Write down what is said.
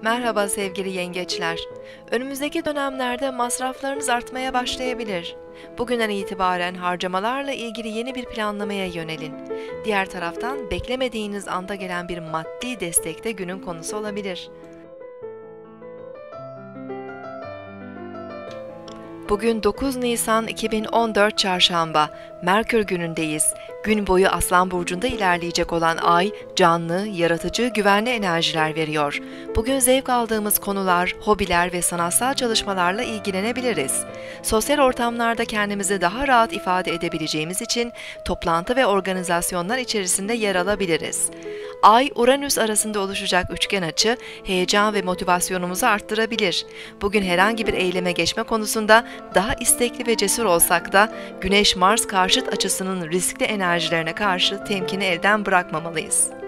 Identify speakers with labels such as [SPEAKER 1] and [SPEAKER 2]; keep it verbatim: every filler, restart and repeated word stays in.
[SPEAKER 1] Merhaba sevgili yengeçler. Önümüzdeki dönemlerde masraflarınız artmaya başlayabilir. Bugünden itibaren harcamalarla ilgili yeni bir planlamaya yönelin. Diğer taraftan beklemediğiniz anda gelen bir maddi destek de günün konusu olabilir. Bugün dokuz Nisan iki bin on dört Çarşamba, Merkür günündeyiz. Gün boyu Aslan Burcu'nda ilerleyecek olan Ay, canlı, yaratıcı, güvenli enerjiler veriyor. Bugün zevk aldığımız konular, hobiler ve sanatsal çalışmalarla ilgilenebiliriz. Sosyal ortamlarda kendimizi daha rahat ifade edebileceğimiz için toplantı ve organizasyonlar içerisinde yer alabiliriz. Ay-Uranüs arasında oluşacak üçgen açı, heyecan ve motivasyonumuzu arttırabilir. Bugün herhangi bir eyleme geçme konusunda daha istekli ve cesur olsak da, Güneş-Mars karşıt açısının riskli enerjilerine karşı temkini elden bırakmamalıyız.